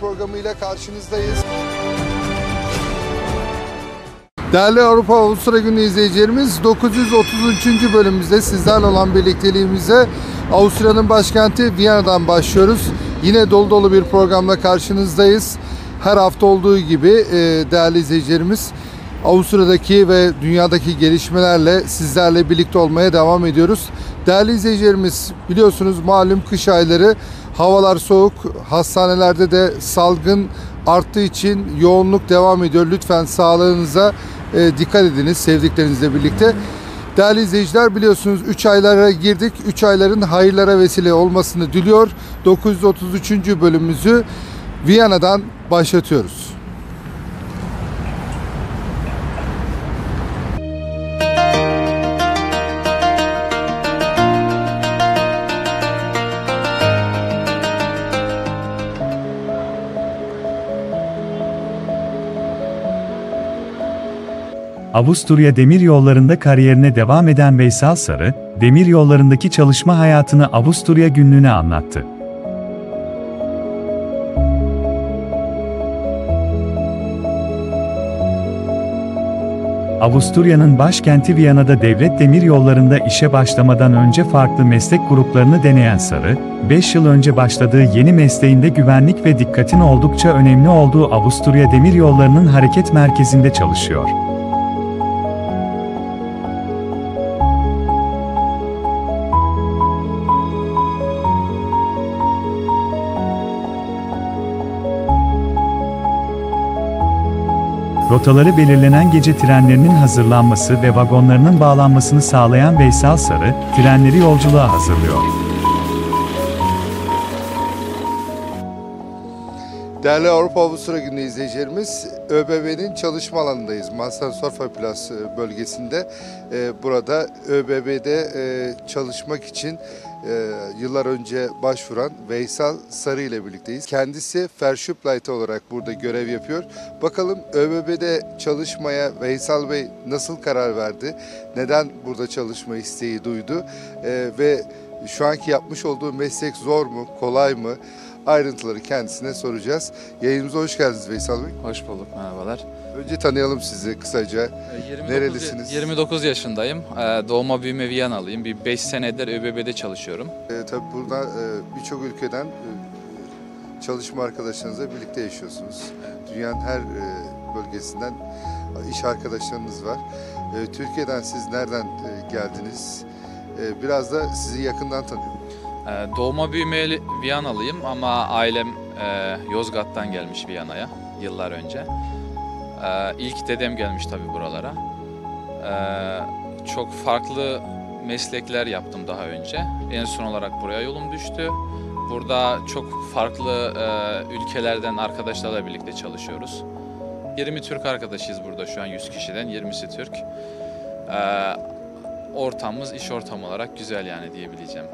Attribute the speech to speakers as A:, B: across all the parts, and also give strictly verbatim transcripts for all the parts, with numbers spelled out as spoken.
A: programıyla karşınızdayız. Değerli Avrupa Avusturya Günü izleyicilerimiz, dokuz yüz otuz üçüncü bölümümüzde sizlerle olan birlikteliğimize Avusturya'nın başkenti Viyana'dan başlıyoruz. Yine dolu dolu bir programla karşınızdayız. Her hafta olduğu gibi değerli izleyicilerimiz, Avusturya'daki ve dünyadaki gelişmelerle sizlerle birlikte olmaya devam ediyoruz. Değerli izleyicilerimiz, biliyorsunuz malum kış ayları, havalar soğuk, hastanelerde de salgın arttığı için yoğunluk devam ediyor. Lütfen sağlığınıza e, dikkat ediniz sevdiklerinizle birlikte. Değerli izleyiciler, biliyorsunuz üç aylara girdik. üç ayların hayırlara vesile olmasını diliyor. dokuz yüz otuz üçüncü bölümümüzü Viyana'dan başlatıyoruz.
B: Avusturya Demiryolları'nda kariyerine devam eden Veysel Sarı, demiryollarındaki çalışma hayatını Avusturya Günlüğü'ne anlattı. Avusturya'nın başkenti Viyana'da devlet demiryollarında işe başlamadan önce farklı meslek gruplarını deneyen Sarı, beş yıl önce başladığı yeni mesleğinde güvenlik ve dikkatin oldukça önemli olduğu Avusturya Demiryolları'nın hareket merkezinde çalışıyor. Rotaları belirlenen gece trenlerinin hazırlanması ve vagonlarının bağlanmasını sağlayan Veysel Sarı, trenleri yolculuğa hazırlıyor.
A: Değerli Avrupa Avusturya Günü izleyicilerimiz, ÖBB'nin çalışma alanındayız. Mansensdorfer-Platz bölgesinde. Burada ÖBB'de çalışmak için yıllar önce başvuran Veysel Sarı ile birlikteyiz. Kendisi Verschuppleiter olarak burada görev yapıyor. Bakalım ÖBB'de çalışmaya Veysel Bey nasıl karar verdi? Neden burada çalışma isteği duydu? Ve şu anki yapmış olduğu meslek zor mu, kolay mı? Ayrıntıları kendisine soracağız. Yayınımıza hoş geldiniz Veysel Bey.
C: Hoş bulduk, merhabalar.
A: Önce tanıyalım sizi kısaca.
C: yirmi dokuz,
A: Nerelisiniz?
C: yirmi dokuz yaşındayım. Doğma büyüme Viyanalıyım. Bir beş senedir ÖBB'de çalışıyorum.
A: E, tabii burada e, birçok ülkeden e, çalışma arkadaşlarınızla birlikte yaşıyorsunuz. Evet. Dünyanın her e, bölgesinden iş arkadaşlarınız var. E, Türkiye'den siz nereden e, geldiniz? E, biraz da sizi yakından tanıyorum.
C: Doğma büyüme Viyanalıyım ama ailem e, Yozgat'tan gelmiş Viyana'ya yıllar önce. E, ilk dedem gelmiş tabii buralara. E, çok farklı meslekler yaptım daha önce. En son olarak buraya yolum düştü. Burada çok farklı e, ülkelerden arkadaşlarla birlikte çalışıyoruz. yirmi Türk arkadaşıyız burada şu an, yüz kişiden yirmisi Türk. E, ortamımız iş ortamı olarak güzel yani diyebileceğim.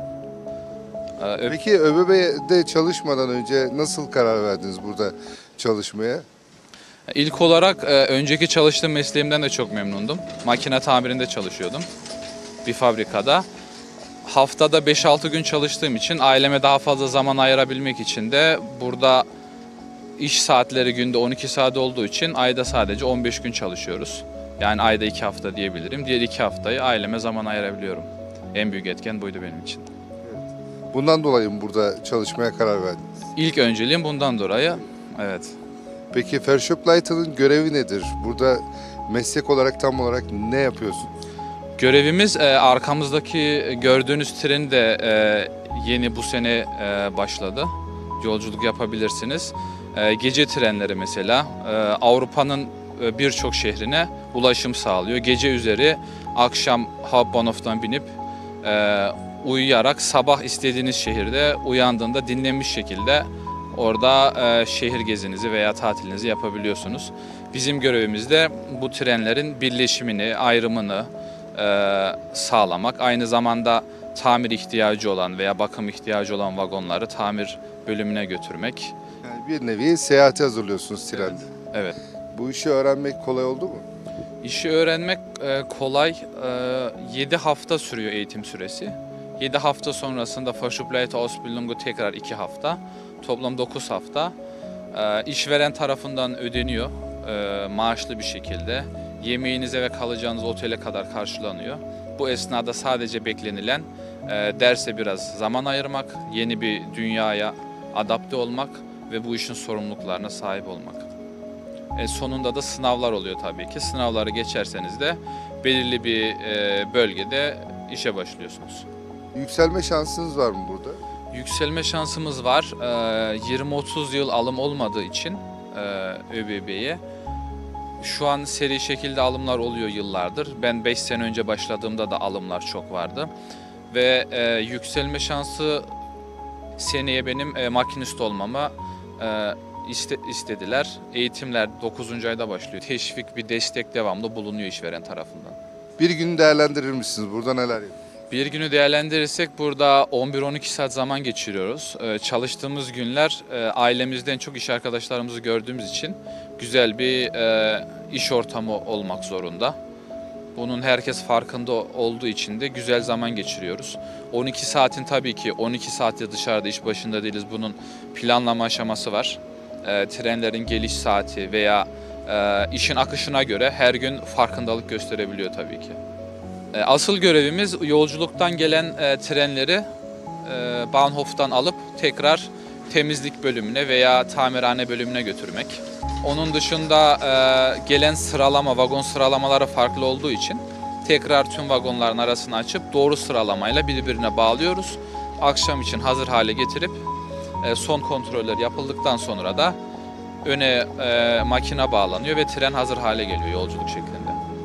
A: Peki ÖBB'de çalışmadan önce nasıl karar verdiniz burada çalışmaya?
C: İlk olarak önceki çalıştığım mesleğimden de çok memnundum. Makine tamirinde çalışıyordum bir fabrikada. Haftada beş altı gün çalıştığım için aileme daha fazla zaman ayırabilmek için de burada iş saatleri günde on iki saat olduğu için ayda sadece on beş gün çalışıyoruz. Yani ayda iki hafta diyebilirim. Diğer iki haftayı aileme zaman ayırabiliyorum. En büyük etken buydu benim için.
A: Bundan dolayı mı burada çalışmaya karar verdiniz?
C: İlk önceliğim bundan dolayı, evet.
A: Peki Verschuppleiter'ın görevi nedir? Burada meslek olarak tam olarak ne yapıyorsunuz?
C: Görevimiz e, arkamızdaki gördüğünüz tren de e, yeni bu sene e, başladı. Yolculuk yapabilirsiniz. E, gece trenleri mesela e, Avrupa'nın e, birçok şehrine ulaşım sağlıyor. Gece üzeri akşam Hauptbahnhof'tan binip e, uyuyarak sabah istediğiniz şehirde uyandığında dinlenmiş şekilde orada e, şehir gezinizi veya tatilinizi yapabiliyorsunuz. Bizim görevimiz de bu trenlerin birleşimini, ayrımını e, sağlamak. Aynı zamanda tamir ihtiyacı olan veya bakım ihtiyacı olan vagonları tamir bölümüne götürmek.
A: Yani bir nevi seyahate hazırlıyorsunuz trende.
C: Evet. Evet.
A: Bu işi öğrenmek kolay oldu mu?
C: İşi öğrenmek e, kolay. E, yedi hafta sürüyor eğitim süresi. yedi hafta sonrasında Verschuppleiter Ausbildung'u tekrar iki hafta. Toplam dokuz hafta. E, işveren tarafından ödeniyor e, maaşlı bir şekilde. Yemeğinize ve kalacağınız otele kadar karşılanıyor. Bu esnada sadece beklenilen e, derse biraz zaman ayırmak, yeni bir dünyaya adapte olmak ve bu işin sorumluluklarına sahip olmak. E, sonunda da sınavlar oluyor tabii ki. Sınavları geçerseniz de belirli bir e, bölgede işe başlıyorsunuz.
A: Yükselme şansınız var mı burada?
C: Yükselme şansımız var. E, yirmi otuz yıl alım olmadığı için e, ÖBB'ye. Şu an seri şekilde alımlar oluyor yıllardır. Ben beş sene önce başladığımda da alımlar çok vardı. Ve e, yükselme şansı seneye benim e, makinist olmama e, iste, istediler. Eğitimler dokuzuncu ayda başlıyor. Teşvik, bir destek devamlı bulunuyor işveren tarafından.
A: Bir günü değerlendirir misiniz? Burada neler yapıyorsunuz?
C: Bir günü değerlendirirsek burada on bir on iki saat zaman geçiriyoruz. Ee, çalıştığımız günler e, ailemizden çok iş arkadaşlarımızı gördüğümüz için güzel bir e, iş ortamı olmak zorunda. Bunun herkes farkında olduğu için de güzel zaman geçiriyoruz. on iki saatin tabii ki on iki saatte dışarıda iş başında değiliz. Bunun planlama aşaması var. E, trenlerin geliş saati veya e, işin akışına göre her gün farkındalık gösterebiliyor tabii ki. Asıl görevimiz yolculuktan gelen e, trenleri e, Bahnhof'tan alıp tekrar temizlik bölümüne veya tamirhane bölümüne götürmek. Onun dışında e, gelen sıralama, vagon sıralamaları farklı olduğu için tekrar tüm vagonların arasını açıp doğru sıralamayla birbirine bağlıyoruz. Akşam için hazır hale getirip e, son kontroller yapıldıktan sonra da öne e, makine bağlanıyor ve tren hazır hale geliyor yolculuk şeklinde.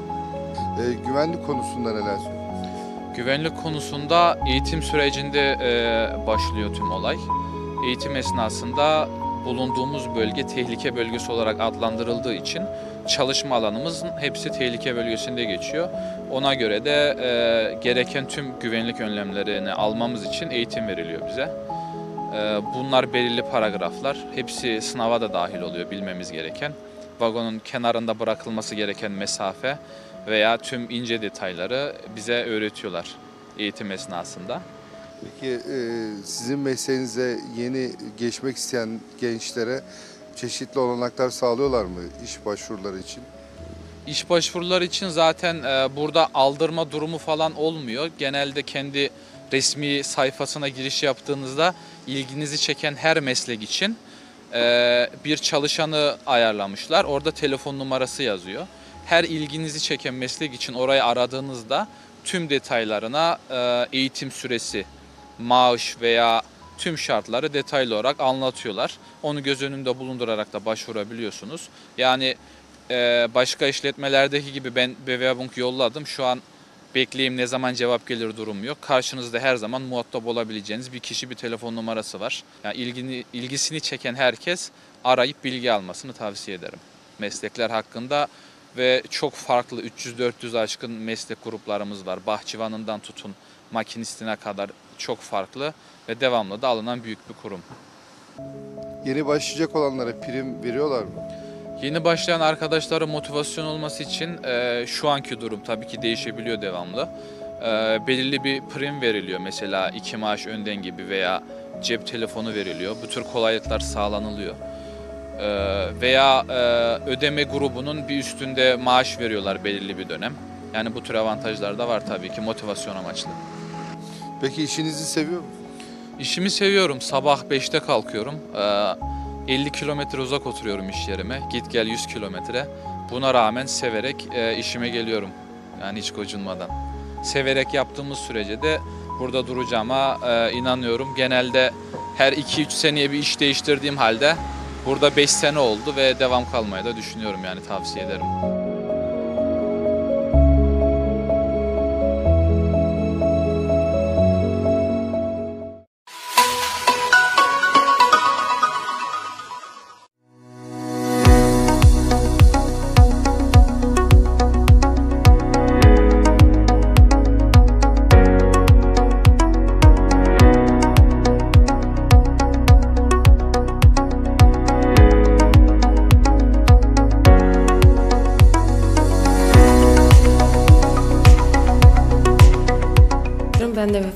A: E, güvenlik konusunda neler söylüyorsunuz?
C: Güvenlik konusunda eğitim sürecinde e, başlıyor tüm olay. Eğitim esnasında bulunduğumuz bölge tehlike bölgesi olarak adlandırıldığı için çalışma alanımızın hepsi tehlike bölgesinde geçiyor. Ona göre de e, gereken tüm güvenlik önlemlerini almamız için eğitim veriliyor bize. E, bunlar belirli paragraflar. Hepsi sınava da dahil oluyor bilmemiz gereken. Vagonun kenarında bırakılması gereken mesafe veya tüm ince detayları bize öğretiyorlar eğitim esnasında.
A: Peki e, sizin mesleğinize yeni geçmek isteyen gençlere çeşitli olanaklar sağlıyorlar mı iş başvuruları için?
C: İş başvuruları için zaten e, burada aldırma durumu falan olmuyor. Genelde kendi resmi sayfasına giriş yaptığınızda ilginizi çeken her meslek için e, bir çalışanı ayarlamışlar. Orada telefon numarası yazıyor. Her ilginizi çeken meslek için orayı aradığınızda tüm detaylarına e, eğitim süresi, maaş veya tüm şartları detaylı olarak anlatıyorlar. Onu göz önünde bulundurarak da başvurabiliyorsunuz. Yani e, başka işletmelerdeki gibi ben Bewerbung yolladım. Şu an bekleyeyim ne zaman cevap gelir durum yok. Karşınızda her zaman muhatap olabileceğiniz bir kişi, bir telefon numarası var. Yani ilgini, ilgisini çeken herkes arayıp bilgi almasını tavsiye ederim meslekler hakkında. Ve çok farklı üç yüz dört yüz aşkın meslek gruplarımız var. Bahçıvanından tutun makinistine kadar çok farklı ve devamlı da alınan büyük bir kurum.
A: Yeni başlayacak olanlara prim veriyorlar mı?
C: Yeni başlayan arkadaşlara motivasyon olması için e, şu anki durum tabii ki değişebiliyor devamlı. E, belirli bir prim veriliyor, mesela iki maaş önden gibi veya cep telefonu veriliyor. Bu tür kolaylıklar sağlanılıyor. E, veya e, ödeme grubunun bir üstünde maaş veriyorlar belirli bir dönem. Yani bu tür avantajlar da var tabii ki motivasyon amaçlı.
A: Peki işinizi seviyor musunuz?
C: İşimi seviyorum. Sabah beşte kalkıyorum. E, elli kilometre uzak oturuyorum iş yerime. Git gel yüz kilometre. Buna rağmen severek e, işime geliyorum. Yani hiç gocunmadan. Severek yaptığımız sürece de burada duracağıma e, inanıyorum. Genelde her iki üç seneye bir iş değiştirdiğim halde burada beş sene oldu ve devam kalmayı da düşünüyorum, yani tavsiye ederim.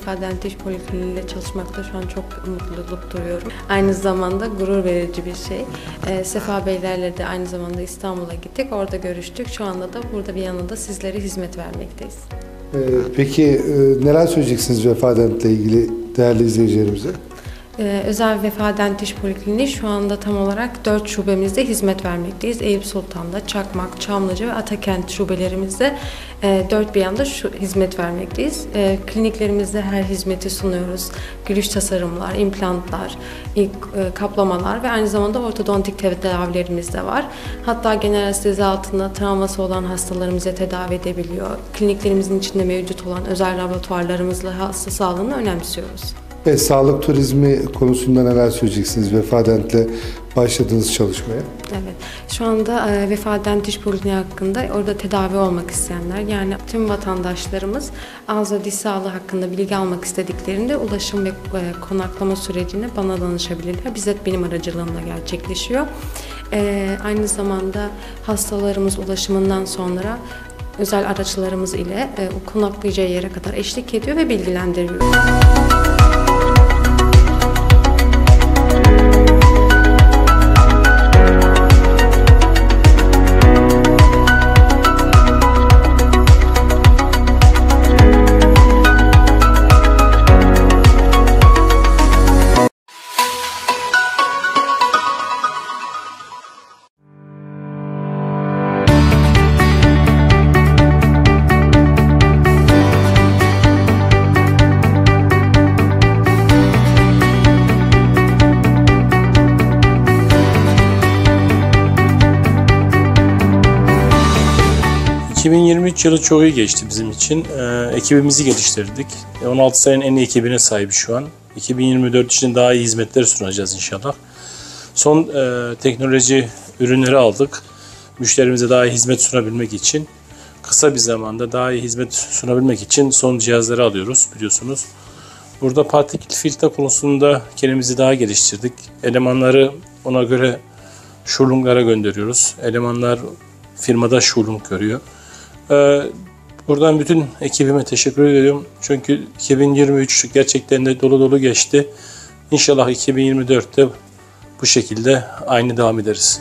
D: Vefadent Diş Polikliniği'nde çalışmakta şu an çok mutluluk duyuyorum. Aynı zamanda gurur verici bir şey. E, Sefa Beylerle de aynı zamanda İstanbul'a gittik. Orada görüştük. Şu anda da burada bir yanında sizlere hizmet vermekteyiz.
A: Ee, peki e, neler söyleyeceksiniz Vefadent'le ilgili değerli izleyicilerimize?
D: Ee, Özel Vefadent Diş Polikliniği şu anda tam olarak dört şubemizde hizmet vermekteyiz. Eyüp Sultan'da, Çakmak, Çamlıca ve Atakent şubelerimizde e, dört bir yanda şu hizmet vermekteyiz. E, kliniklerimizde her hizmeti sunuyoruz. Gülüş tasarımlar, implantlar, ilk, e, kaplamalar ve aynı zamanda ortodontik tedavilerimiz de var. Hatta genel anestezi altında travması olan hastalarımızı tedavi edebiliyor. Kliniklerimizin içinde mevcut olan özel laboratuvarlarımızla hasta sağlığını önemsiyoruz.
A: Ve sağlık turizmi konusunda neler söyleyeceksiniz Vefadent'le başladığınız çalışmaya?
D: Evet, şu anda e, Vefadent Diş Polikliniği hakkında orada tedavi olmak isteyenler, yani tüm vatandaşlarımız ağız ve diş sağlığı hakkında bilgi almak istediklerinde ulaşım ve e, konaklama sürecinde bana danışabilirler. Bizzat benim aracılığımla gerçekleşiyor. E, aynı zamanda hastalarımız ulaşımından sonra özel araçlarımız ile e, o konaklayacağı yere kadar eşlik ediyor ve bilgilendiriyor.
E: iki bin yirmi üç yılı çok iyi geçti bizim için. Ee, ekibimizi geliştirdik. on altı senenin en iyi ekibine sahip şu an. iki bin yirmi dört için daha iyi hizmetler sunacağız inşallah. Son e, teknoloji ürünleri aldık. Müşterimize daha iyi hizmet sunabilmek için. Kısa bir zamanda daha iyi hizmet sunabilmek için son cihazları alıyoruz biliyorsunuz. Burada partikül filtre konusunda kendimizi daha geliştirdik. Elemanları ona göre şurlunglara gönderiyoruz. Elemanlar firmada şurlung görüyor. Buradan bütün ekibime teşekkür ediyorum. Çünkü iki bin yirmi üç gerçekten de dolu dolu geçti. İnşallah iki bin yirmi dörtte bu şekilde aynı devam ederiz.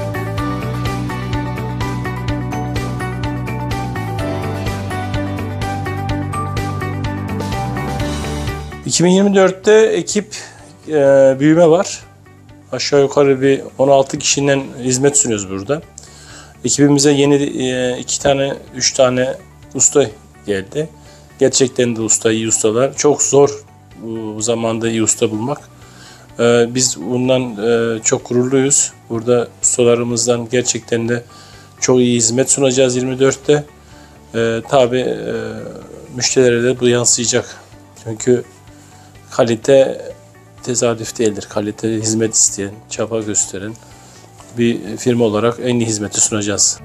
E: iki bin yirmi dörtte ekip e, büyüme var. Aşağı yukarı bir on altı kişiden hizmet sunuyoruz burada. Ekibimize yeni e, iki tane, üç tane usta geldi. Gerçekten de usta, iyi ustalar. Çok zor bu zamanda iyi usta bulmak. E, biz bundan e, çok gururluyuz. Burada ustalarımızdan gerçekten de çok iyi hizmet sunacağız yirmi dörtte. E, tabii e, müşterilere de bu yansıyacak. Çünkü kalite tesadüf değildir. Kalite hizmet isteyen, çaba gösteren bir firma olarak en iyi hizmeti sunacağız.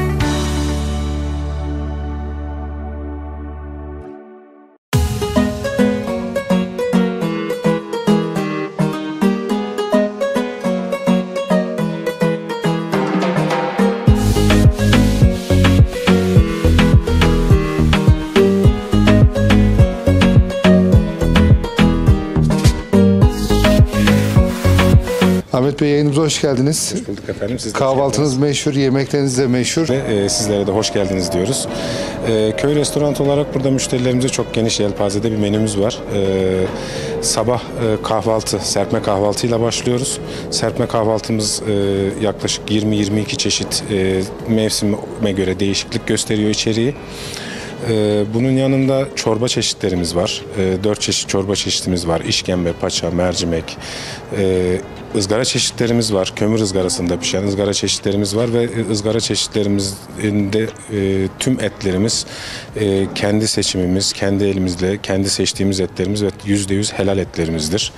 A: Ahmet Bey, yayınımıza hoş geldiniz.
F: Hoş bulduk efendim. Siz de
A: Kahvaltınız meşhur, yemekleriniz de meşhur.
F: Ve e, sizlere de hoş geldiniz diyoruz. E, köy restoran olarak burada müşterilerimize çok geniş yelpazede bir menümüz var. E, sabah e, kahvaltı, serpme kahvaltıyla başlıyoruz. Serpme kahvaltımız e, yaklaşık yirmi yirmi iki çeşit e, mevsime göre değişiklik gösteriyor içeriği. Ee, bunun yanında çorba çeşitlerimiz var. Ee, dört çeşit çorba çeşitimiz var. İşkembe, paça, mercimek, ee, ızgara çeşitlerimiz var. Kömür ızgarasında pişen ızgara çeşitlerimiz var ve ızgara çeşitlerimizde e, tüm etlerimiz e, kendi seçimimiz, kendi elimizle, kendi seçtiğimiz etlerimiz ve yüzde yüz helal etlerimizdir.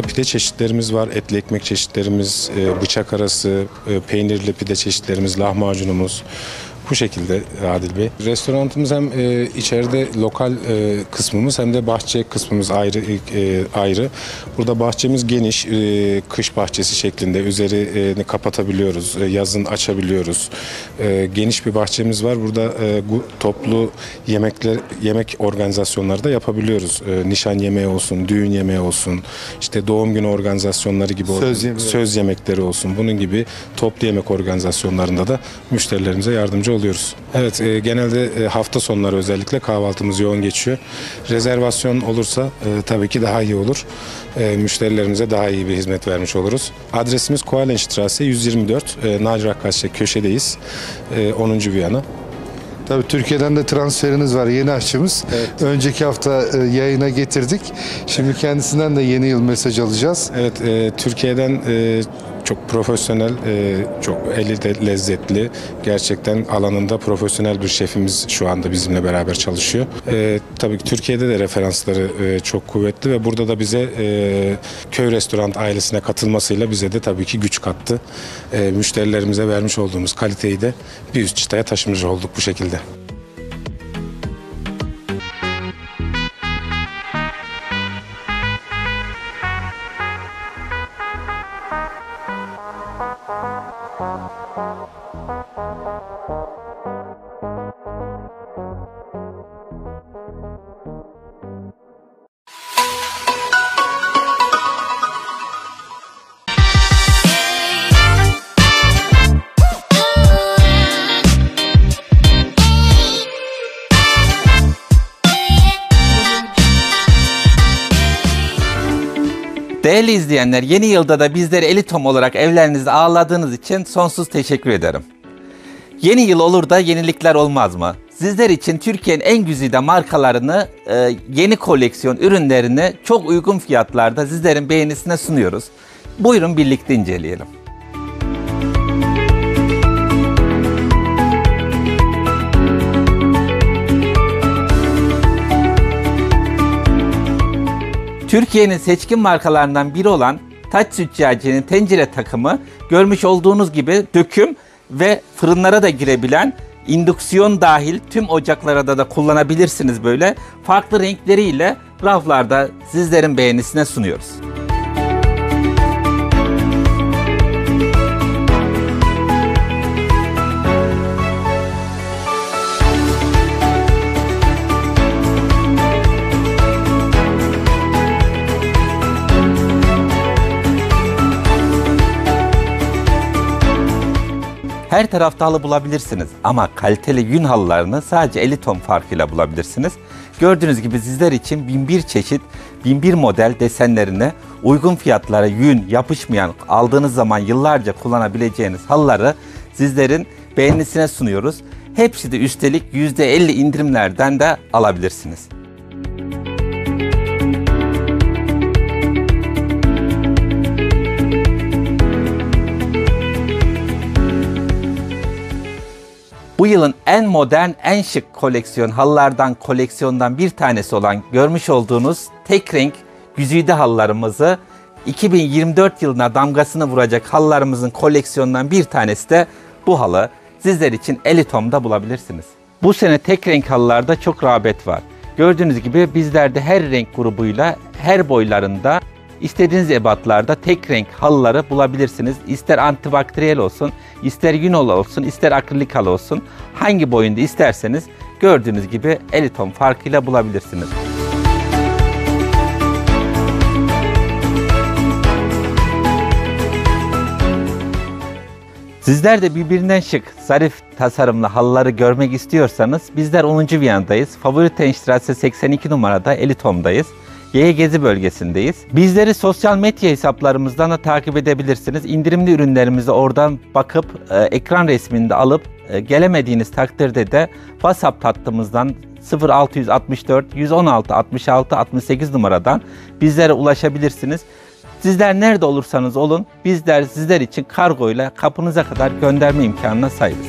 F: pide çeşitlerimiz var. Etli ekmek çeşitlerimiz, e, bıçak arası, e, peynirli pide çeşitlerimiz, lahmacunumuz. Bu şekilde Adil Bey. Restoranımız hem e, içeride lokal e, kısmımız hem de bahçe kısmımız ayrı. E, ayrı. Burada bahçemiz geniş, e, kış bahçesi şeklinde. Üzerini kapatabiliyoruz, e, yazın açabiliyoruz. E, geniş bir bahçemiz var. Burada e, toplu yemekler, yemek organizasyonları da yapabiliyoruz. E, nişan yemeği olsun, düğün yemeği olsun, işte doğum günü organizasyonları gibi
A: Söz,
F: olsun, söz yemekleri olsun. Bunun gibi toplu yemek organizasyonlarında da müşterilerimize yardımcı oluyoruz. Evet, e, genelde e, hafta sonları özellikle kahvaltımız yoğun geçiyor. Rezervasyon olursa e, tabii ki daha iyi olur. E, müşterilerimize daha iyi bir hizmet vermiş oluruz. Adresimiz Koalenstrasse yüz yirmi dört, e, Naci Rakkaş'ta köşedeyiz. E, onuncu Viyana.
A: Tabii Türkiye'den de transferiniz var, yeni aşçımız.
F: Evet.
A: Önceki hafta e, yayına getirdik. Şimdi kendisinden de yeni yıl mesaj alacağız.
F: Evet, e, Türkiye'den e, çok profesyonel, e, çok eli de lezzetli, gerçekten alanında profesyonel bir şefimiz şu anda bizimle beraber çalışıyor. E, tabii ki Türkiye'de de referansları e, çok kuvvetli ve burada da bize e, Köy Restoran ailesine katılmasıyla bize de tabii ki güç kattı. E, müşterilerimize vermiş olduğumuz kaliteyi de bir üst çıtaya taşımış olduk bu şekilde.
G: Değerli izleyenler, yeni yılda da bizleri Elitom olarak evlerinizde ağırladığınız için sonsuz teşekkür ederim. Yeni yıl olur da yenilikler olmaz mı? Sizler için Türkiye'nin en güzide markalarını, e, yeni koleksiyon ürünlerini çok uygun fiyatlarda sizlerin beğenisine sunuyoruz. Buyurun birlikte inceleyelim. Türkiye'nin seçkin markalarından biri olan Taç Züccaciye'nin tencere takımı görmüş olduğunuz gibi döküm ve fırınlara da girebilen, indüksiyon dahil tüm ocaklara da, da kullanabilirsiniz böyle. Farklı renkleriyle raflarda sizlerin beğenisine sunuyoruz. Her tarafta halı bulabilirsiniz ama kaliteli yün halılarını sadece Elitom farkıyla bulabilirsiniz. Gördüğünüz gibi sizler için bin bir çeşit, bin bir model desenlerine uygun fiyatlara yün, yapışmayan, aldığınız zaman yıllarca kullanabileceğiniz halıları sizlerin beğenisine sunuyoruz. Hepsi de üstelik yüzde elli indirimlerden de alabilirsiniz. Bu yılın en modern, en şık koleksiyon halılardan, koleksiyondan bir tanesi olan görmüş olduğunuz tek renk güzide halılarımızı iki bin yirmi dört yılına damgasını vuracak halılarımızın koleksiyonundan bir tanesi de bu halı. Sizler için Elitom'da bulabilirsiniz. Bu sene tek renk halılarda çok rağbet var. Gördüğünüz gibi bizlerde her renk grubuyla, her boylarında, İstediğiniz ebatlarda tek renk halıları bulabilirsiniz. İster antibakteriyel olsun, ister yünol olsun, ister akrilik halı olsun. Hangi boyunda isterseniz gördüğünüz gibi Elitom farkıyla bulabilirsiniz. Sizler de birbirinden şık, zarif tasarımlı halıları görmek istiyorsanız bizler onuncu Viyana'dayız. Favoritenstrasse seksen iki numarada Elitom'dayız. Yaya Gezi bölgesindeyiz. Bizleri sosyal medya hesaplarımızdan da takip edebilirsiniz. İndirimli ürünlerimizi oradan bakıp e, ekran resmini de alıp e, gelemediğiniz takdirde de WhatsApp hattımızdan sıfır altı altı dört yüz on altı altmış altı altmış sekiz numaradan bizlere ulaşabilirsiniz. Sizler nerede olursanız olun bizler sizler için kargoyla kapınıza kadar gönderme imkanına sahibiz.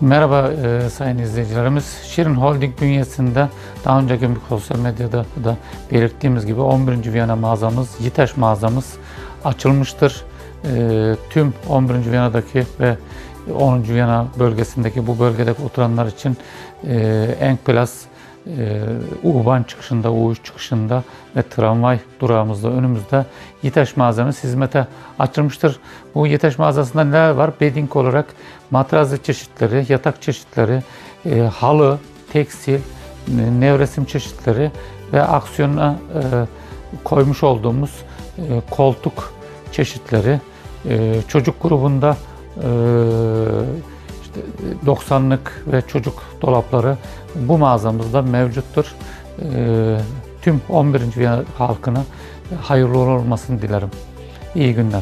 H: Merhaba e, sayın izleyicilerimiz. Şirin Holding bünyesinde daha önceki sosyal medyada da belirttiğimiz gibi on birinci Viyana mağazamız, Yitaş mağazamız açılmıştır. E, tüm on birinci Viyana'daki ve onuncu Viyana bölgesindeki bu bölgede oturanlar için e, Enkplas e, U-Bahn çıkışında, U üç çıkışında ve tramvay durağımızda önümüzde Yitaş mağazamız hizmete açılmıştır. Bu Yitaş mağazasında neler var? Bedding olarak matrazlı çeşitleri, yatak çeşitleri, e, halı, tekstil, e, nevresim çeşitleri ve aksiyona e, koymuş olduğumuz e, koltuk çeşitleri, e, çocuk grubunda e, işte doksanlık ve çocuk dolapları bu mağazamızda mevcuttur. E, tüm on birinci Viyana halkına hayırlı olmasını dilerim. İyi günler.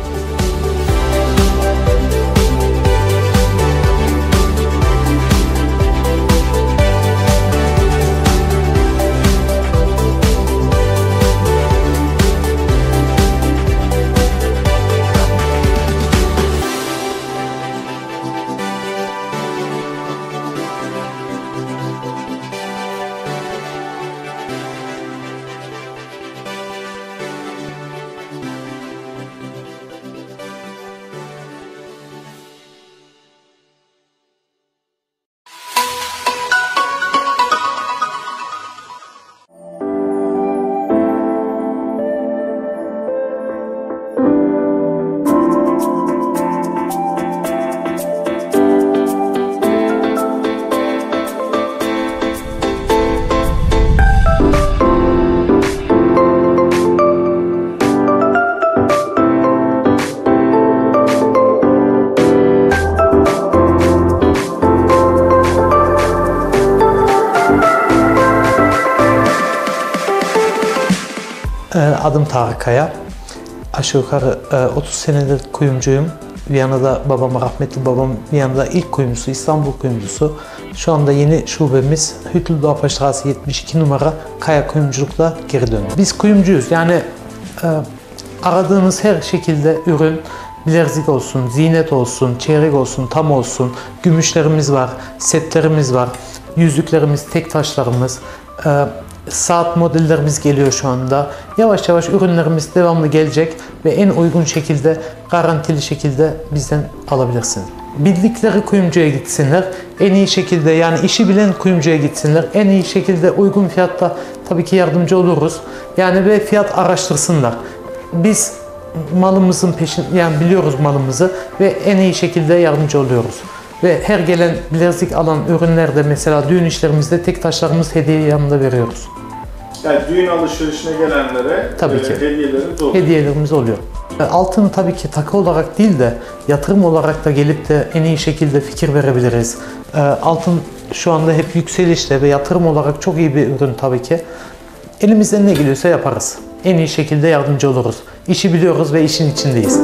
I: Adım Tarık Kaya. Aşağı yukarı otuz senedir kuyumcuyum. Viyana'da babam, rahmetli babam Viyana'da ilk kuyumcusu, İstanbul kuyumcusu. Şu anda yeni şubemiz Hütteldorfer Straße yetmiş iki numara Kaya Kuyumculuk'la geri döndü. Biz kuyumcuyuz. Yani e, aradığınız her şekilde ürün, bilezik olsun, ziynet olsun, çeyrek olsun, tam olsun, gümüşlerimiz var, setlerimiz var, yüzüklerimiz, tek taşlarımız, e, saat modellerimiz geliyor şu anda. Yavaş yavaş ürünlerimiz devamlı gelecek ve en uygun şekilde, garantili şekilde bizden alabilirsiniz. Bildikleri kuyumcuya gitsinler. En iyi şekilde, yani işi bilen kuyumcuya gitsinler. En iyi şekilde uygun fiyatta tabii ki yardımcı oluruz. Yani ve fiyat araştırsınlar. Biz malımızın peşin, yani biliyoruz malımızı ve en iyi şekilde yardımcı oluyoruz. Ve her gelen bilezik alan ürünlerde, mesela düğün işlerimizde tek taşlarımız hediye yanında veriyoruz.
J: Yani düğün alışverişine gelenlere
I: tabii ki.
J: E, hediyelerimiz oluyor.
I: Hediyelerimiz oluyor. Altın tabii ki takı olarak değil de yatırım olarak da gelip de en iyi şekilde fikir verebiliriz. Altın şu anda hep yükselişte ve yatırım olarak çok iyi bir ürün tabii ki. Elimizden ne geliyorsa yaparız. En iyi şekilde yardımcı oluruz. İşi biliyoruz ve işin içindeyiz.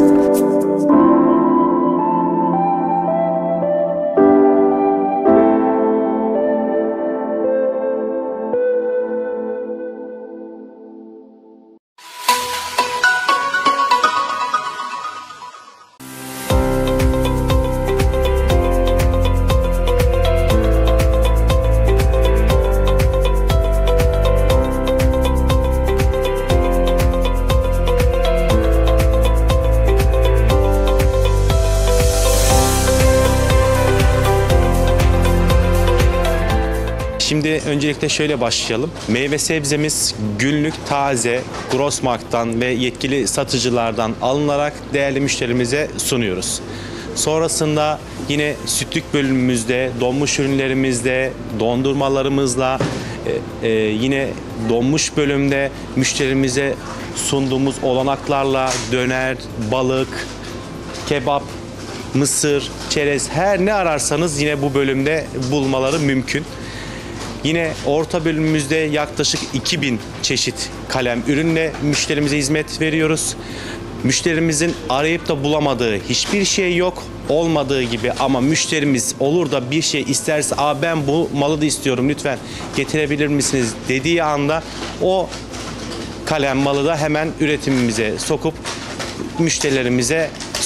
K: Şimdi öncelikle şöyle başlayalım. Meyve sebzemiz günlük taze, Grossmarkt'tan ve yetkili satıcılardan alınarak değerli müşterimize sunuyoruz. Sonrasında yine sütlük bölümümüzde, donmuş ürünlerimizde, dondurmalarımızla e, e, yine donmuş bölümde müşterimize sunduğumuz olanaklarla döner, balık, kebap, mısır, çerez, her ne ararsanız yine bu bölümde bulmaları mümkün. Yine orta bölümümüzde yaklaşık iki bin çeşit kalem ürünle müşterimize hizmet veriyoruz. Müşterimizin arayıp da bulamadığı hiçbir şey yok. Olmadığı gibi ama müşterimiz olur da bir şey isterse, "Aa, ben bu malı da istiyorum, lütfen getirebilir misiniz?" dediği anda o kalem malı da hemen üretimimize sokup müşterilerimize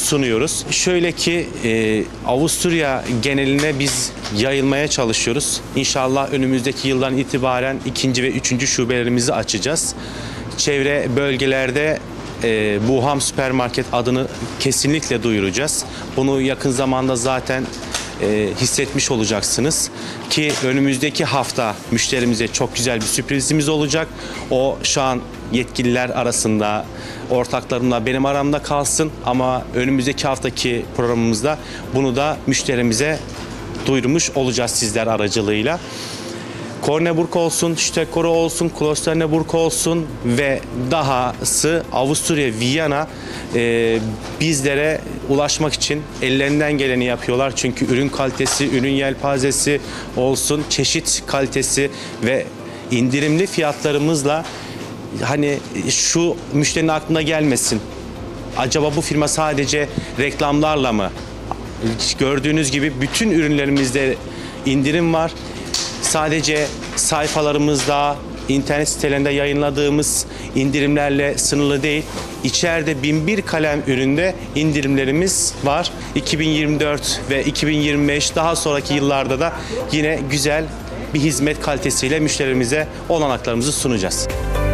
K: sunuyoruz. Şöyle ki e, Avusturya geneline biz yayılmaya çalışıyoruz. İnşallah önümüzdeki yıldan itibaren ikinci ve üçüncü şubelerimizi açacağız. Çevre bölgelerde e, Buham Süpermarket adını kesinlikle duyuracağız. Bunu yakın zamanda zaten e, hissetmiş olacaksınız ki önümüzdeki hafta müşterimize çok güzel bir sürprizimiz olacak. O şu an yetkililer arasında, ortaklarımla benim aramda kalsın ama önümüzdeki haftaki programımızda bunu da müşterimize duyurmuş olacağız sizler aracılığıyla. Korneburg olsun, Stöckoro olsun, Klosterneuburg olsun ve dahası Avusturya, Viyana e, bizlere ulaşmak için ellerinden geleni yapıyorlar. Çünkü ürün kalitesi, ürün yelpazesi olsun, çeşit kalitesi ve indirimli fiyatlarımızla hani şu müşterinin aklına gelmesin. Acaba bu firma sadece reklamlarla mı? Gördüğünüz gibi bütün ürünlerimizde indirim var. Sadece sayfalarımızda, internet sitelerinde yayınladığımız indirimlerle sınırlı değil. İçeride bin bir kalem üründe indirimlerimiz var. iki bin yirmi dört ve iki bin yirmi beş daha sonraki yıllarda da yine güzel bir hizmet kalitesiyle müşterimize olanaklarımızı sunacağız.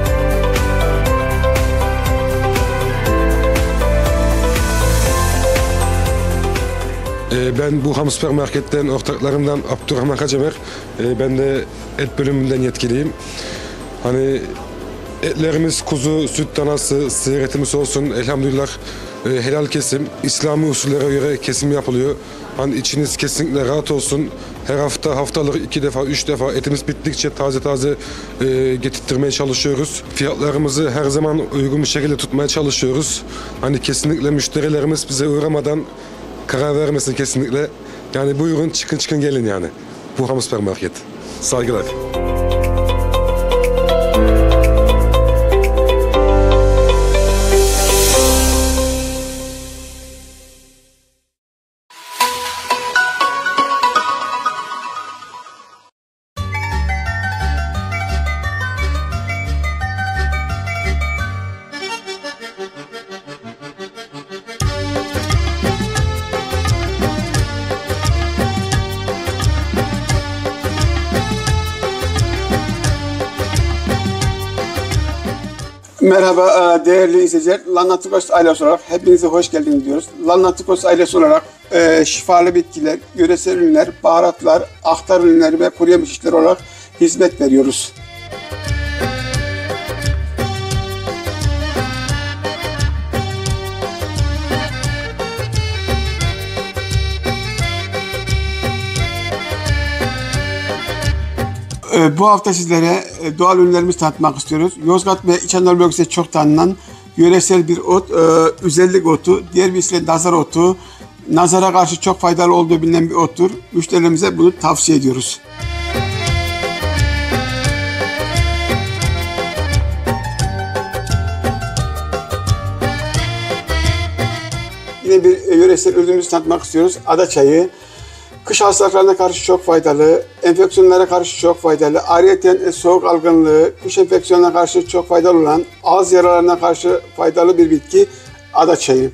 F: Ben Buham Süpermarket'ten, ortaklarımdan Abdurrahman Kacemer. Ben de et bölümünden yetkiliyim. Hani etlerimiz kuzu, süt danası, sığır etimiz olsun elhamdülillah helal kesim. İslami usullere göre kesim yapılıyor. Hani içiniz kesinlikle rahat olsun. Her hafta haftalık iki defa, üç defa etimiz bittikçe taze taze e, getirtmeye çalışıyoruz. Fiyatlarımızı her zaman uygun bir şekilde tutmaya çalışıyoruz. Hani kesinlikle müşterilerimiz bize uğramadan karar vermesin kesinlikle. Yani buyurun çıkın çıkın gelin yani. Buham Süpermarket. Saygılar.
L: Merhaba değerli izleyiciler. Lannatikos ailesi olarak hepinize hoş geldiniz diyoruz. Lannatikos ailesi olarak e, şifalı bitkiler, yöresel ürünler, baharatlar, aktar ürünleri ve kuru yemiş işleri olarak hizmet veriyoruz. Bu hafta sizlere doğal ürünlerimizi tanıtmak istiyoruz. Yozgat ve İç Anadolu bölgesinde çok tanınan yöresel bir ot, üzellik otu, diğer bir ismiyle nazar otu, nazara karşı çok faydalı olduğu bilinen bir ottur. Müşterilerimize bunu tavsiye ediyoruz. Yine bir yöresel ürünümüzü tanıtmak istiyoruz. Ada çayı. Kış hastalıklarına karşı çok faydalı, enfeksiyonlara karşı çok faydalı, ayrıca soğuk algınlığı, kış enfeksiyonuna karşı çok faydalı olan, ağız yaralarına karşı faydalı bir bitki ada çayı.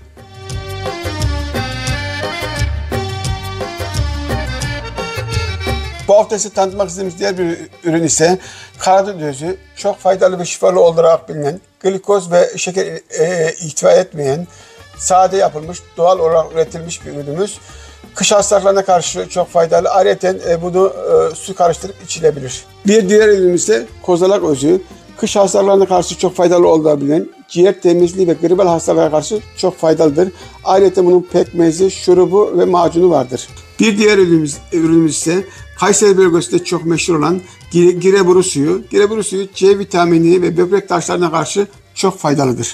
L: Bu hafta size tanıtmak istediğimiz diğer bir ürün ise karadut özü, çok faydalı ve şifalı olarak bilinen, glikoz ve şeker e, ihtiva etmeyen, sade yapılmış, doğal olarak üretilmiş bir ürünümüz. Kış hastalıklarına karşı çok faydalı. Ayrıca e, bunu e, su karıştırıp içilebilir. Bir diğer ürünümüz ise kozalak özü. Kış hastalıklarına karşı çok faydalı olduğu bilinen, ciğer temizliği ve gribal hastalıklara karşı çok faydalıdır. Ayrıca bunun pekmezi, şurubu ve macunu vardır. Bir diğer ürünümüz, ürünümüz ise Kayseri bölgesinde çok meşhur olan gireburu suyu. Gireburu suyu C vitamini ve böbrek taşlarına karşı çok faydalıdır.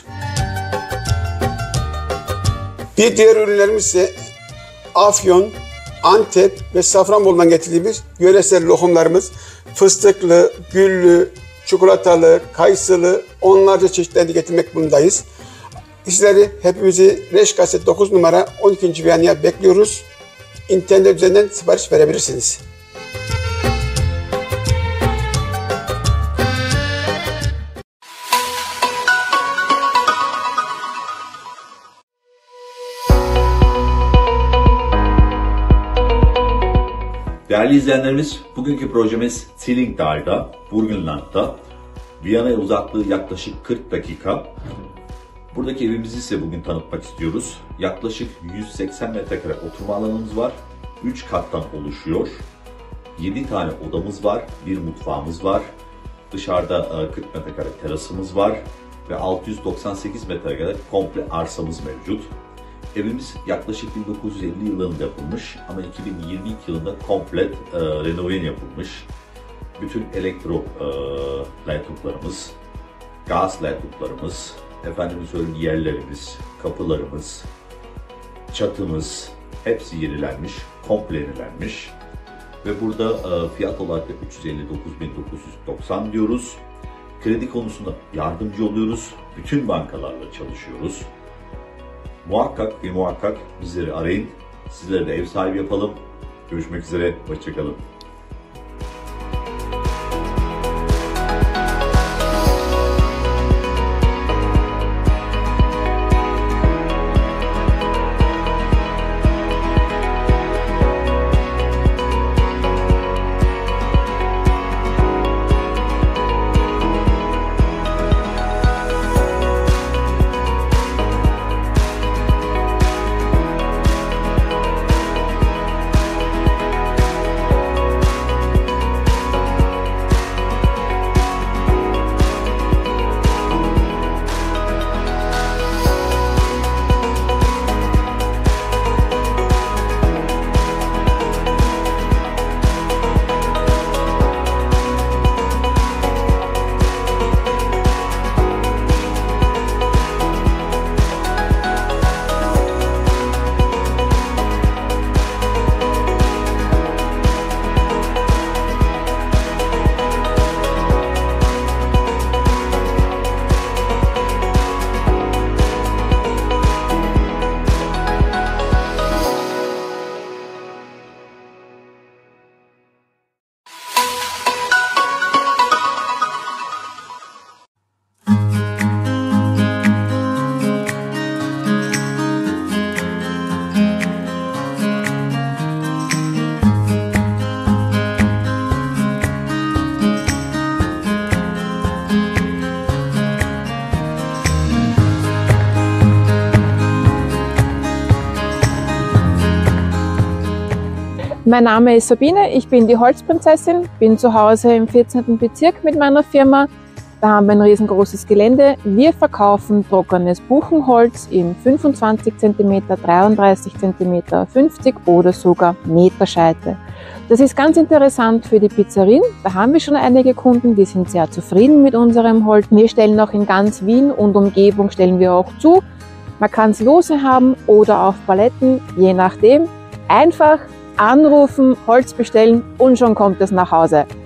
L: Bir diğer ürünlerimiz ise Afyon, Antep ve Safranbolu'dan getirdiğimiz yöresel lokumlarımız fıstıklı, güllü, çikolatalı, kayısılı onlarca çeşitlerini getirmek bulundayız. Sizleri hepimizi Reşkaset dokuz numara on ikinci Viyana'ya bekliyoruz. İnternet üzerinden sipariş verebilirsiniz.
M: Değerli izleyenlerimiz, bugünkü projemiz Zillingdal'da, Burgenland'da. Viyana'ya uzaklığı yaklaşık kırk dakika. Buradaki evimizi size bugün tanıtmak istiyoruz. Yaklaşık yüz seksen metrekare oturma alanımız var. üç kattan oluşuyor. yedi tane odamız var, bir mutfağımız var. Dışarıda kırk metrekare terasımız var ve altı yüz doksan sekiz metrekare komple arsamız mevcut. Evimiz yaklaşık bin dokuz yüz elli yılında yapılmış ama iki bin yirmi iki yılında komplet e, renove yapılmış. Bütün elektro e, laytuplarımız, gaz laytuplarımız, efendime söyleyeyim yerlerimiz, kapılarımız, çatımız hepsi yenilenmiş, komple yenilenmiş. Ve burada e, fiyat olarak da üç yüz elli dokuz bin dokuz yüz doksan diyoruz. Kredi konusunda yardımcı oluyoruz. Bütün bankalarla çalışıyoruz. Muhakkak ve muhakkak bizleri arayın. Sizlere de ev sahibi yapalım. Görüşmek üzere. Hoşça kalın.
N: Mein Name ist Sabine, ich bin die Holzprinzessin, bin zu Hause im vierzehnten Bezirk mit meiner Firma. Da haben wir ein riesengroßes Gelände. Wir verkaufen trockenes Buchenholz in fünfundzwanzig Zentimeter, dreiunddreißig Zentimeter, fünfzig oder sogar Meterscheite. Das ist ganz interessant für die Pizzerien. Da haben wir schon einige Kunden, die sind sehr zufrieden mit unserem Holz. Wir stellen auch in ganz Wien und Umgebung stellen wir auch zu. Man kann es lose haben oder auf Paletten, je nachdem. Einfach anrufen, Holz bestellen und schon kommt es nach Hause.